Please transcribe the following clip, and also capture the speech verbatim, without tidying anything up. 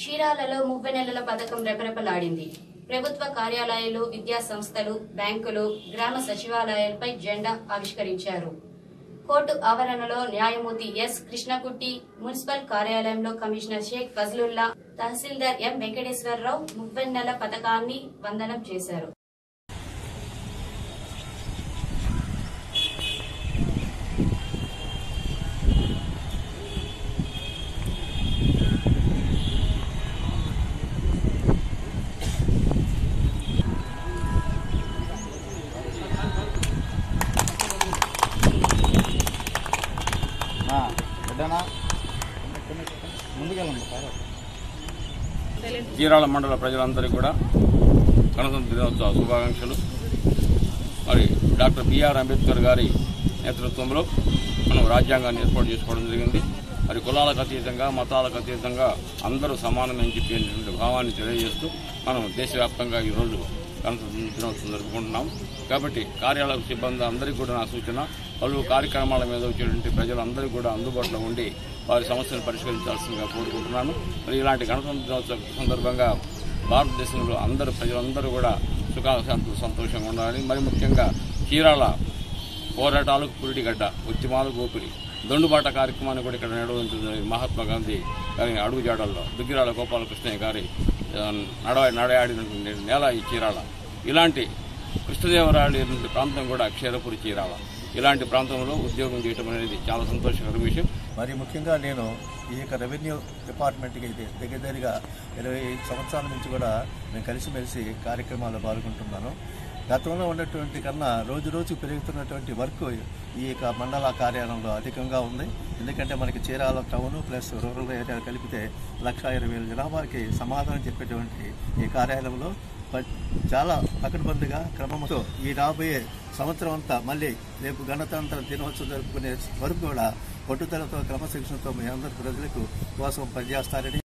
చీరాలలో ముప్పై నెలల పథకం రెపరెపలాడింది. ప్రభుత్వ కార్యాలయాలు, విద్యా సంస్థలు, బ్యాంకులు, గ్రామ సచివాలయాలపై జెండా ఆవిష్కరించారు. కోర్టు ఆవరణలో న్యాయమూర్తి ఎస్ కృష్ణకుట్టి, మున్సిపల్ కార్యాలయంలో కమిషనర్ షేక్ ఫజ్లుల్లా, తహసీల్దార్ ఎం వెంకటేశ్వరరావు ముప్పై నెలల పథకాన్ని వందనం చేశారు. చీరాల మండల ప్రజలందరికీ కూడా గణతంత్ర దినోత్సవ శుభాకాంక్షలు. మరి డాక్టర్ బిఆర్ అంబేద్కర్ గారి నేతృత్వంలో మనం రాజ్యాంగాన్ని ఏర్పాటు చేసుకోవడం జరిగింది. మరి కులాలకు అతీతంగా, మతాలకు అతీతంగా అందరూ సమానమని చెప్పేటువంటి భావాన్ని తెలియజేస్తూ మనం దేశవ్యాప్తంగా ఈరోజు గణతంత్ర దినోత్సవం జరుపుకుంటున్నాం. కాబట్టి కార్యాలయ సిబ్బంది అందరికీ కూడా నా సూచన, పలు కార్యక్రమాల మీద వచ్చేటువంటి ప్రజలందరికీ కూడా అందుబాటులో ఉండి వారి సమస్యను పరిష్కరించాల్సిందిగా కోరుకుంటున్నాను. మరి ఇలాంటి గణతంత్ర దినోత్సవం సందర్భంగా భారతదేశంలో అందరూ ప్రజలందరూ కూడా సుఖాశాంతులు సంతోషంగా ఉండాలని, మరి ముఖ్యంగా చీరాల పోరాటాలకు పురిటిగడ్డ, ఉద్యమాలకు ఊపిరి, దొండుబాట కార్యక్రమాన్ని కూడా ఇక్కడ నిర్వహించిన మహాత్మా గాంధీ గారి అడుగుజాడల్లో దుగ్గిరాల గోపాలకృష్ణయ్య గారి నడ నడయాడినటువంటి నేల ఈ చీరాల. ఇలాంటి కృష్ణదేవరాయలు ప్రాంతం కూడా క్షీరపురి చీరాల. ఇలాంటి ప్రాంతంలో ఉద్యోగం చేయడం అనేది చాలా సంతోషకర విషయం. మరి ముఖ్యంగా నేను ఈ యొక్క రెవెన్యూ డిపార్ట్మెంట్కి అయితే దగ్గర దగ్గరగా ఇరవై ఐదు సంవత్సరాల నుంచి కూడా నేను కలిసిమెలిసి కార్యక్రమాల్లో పాల్గొంటున్నాను. గతంలో ఉన్నటువంటి కన్నా రోజు రోజు పెరుగుతున్నటువంటి వర్క్ ఈ యొక్క మండల కార్యాలయంలో అధికంగా ఉంది. ఎందుకంటే మనకి Chirala town plus rural area కలిపితే లక్ష ఇరవై వేల జనాభాకి సమాధానం చెప్పేటువంటి ఈ కార్యాలయంలో చాలా పకడ్బందీగా క్రమంతో ఈ రాబోయే సంవత్సరం అంతా మళ్ళీ రేపు గణతంత్ర దినోత్సవం జరుపుకునే వరకు కూడా పట్టుదలతో, క్రమశిక్షణతో మీ అందరి ప్రజలకు కోసం పనిచేస్తారని